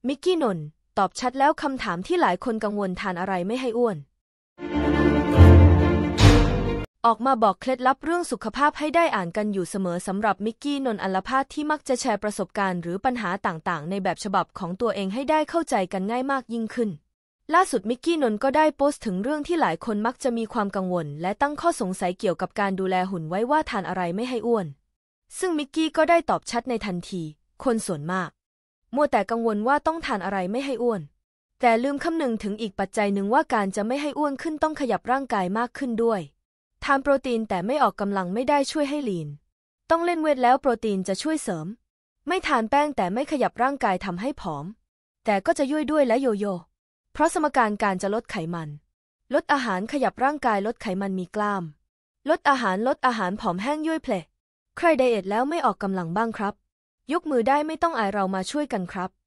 มิกกี้นนท์ตอบชัดแล้วคำถามที่หลายคนกังวลทานอะไรไม่ให้อ้วนออกมาบอกเคล็ดลับเรื่องสุขภาพให้ได้อ่านกันอยู่เสมอสำหรับมิกกี้นนท์อัลภาพที่มักจะแชร์ประสบการณ์หรือปัญหาต่างๆในแบบฉบับของตัวเองให้ได้เข้าใจกันง่ายมากยิ่งขึ้นล่าสุดมิกกี้นนท์ก็ได้โพสต์ถึงเรื่องที่หลายคนมักจะมีความกังวลและตั้งข้อสงสัยเกี่ยวกับการดูแลหุ่นไว้ว่าทานอะไรไม่ให้อ้วนซึ่งมิกกี้ก็ได้ตอบชัดในทันทีคนส่วนมากมัวแต่กังวลว่าต้องทานอะไรไม่ให้อ้วนแต่ลืมคำนึงถึงอีกปัจจัยหนึ่งว่าการจะไม่ให้อ้วนขึ้นต้องขยับร่างกายมากขึ้นด้วยทานโปรตีนแต่ไม่ออกกำลังไม่ได้ช่วยให้ลีนต้องเล่นเวทแล้วโปรตีนจะช่วยเสริมไม่ทานแป้งแต่ไม่ขยับร่างกายทำให้ผอมแต่ก็จะยุ่ยด้วยและโยโย่เพราะสมการจะลดไขมันลดอาหารขยับร่างกายลดไขมันมีกล้ามลดอาหารผอมแห้งยุ่ยเพลใครไดเอทแล้วไม่ออกกำลังบ้างครับยกมือได้ไม่ต้องอายเรามาช่วยกันครับ